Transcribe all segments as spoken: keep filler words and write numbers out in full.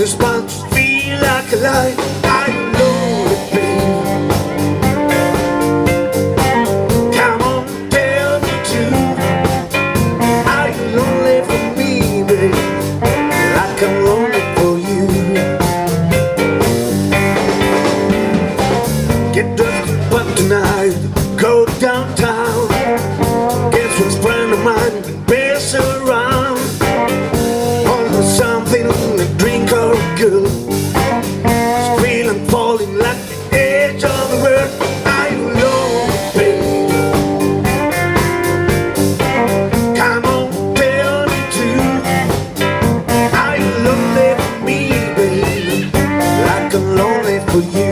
this month feel like a lie. I know it, babe. Come on, tell me too. Are you lonely for me, babe? Like I'm lonely for you. Get dressed up tonight, go downtown. Guess what's friend of mine, pass around. Order something, a drink or a girl. Scream and falling like the edge of the world. Are you lonely, babe? Come on, tell me too. Are you lonely for me, babe? Like I'm lonely for you.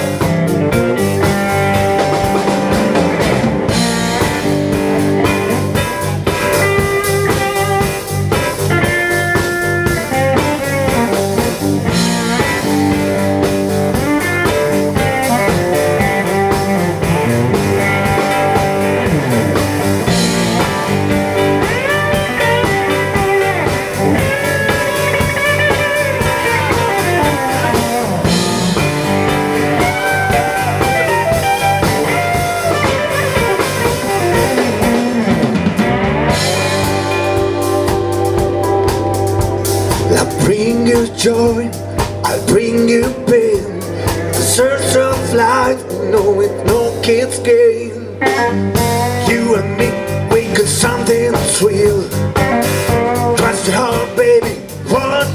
I'll bring you joy, I'll bring you pain. The search of life, no, it's no kid's game. You and me, we got something real. Trust your heart, baby, what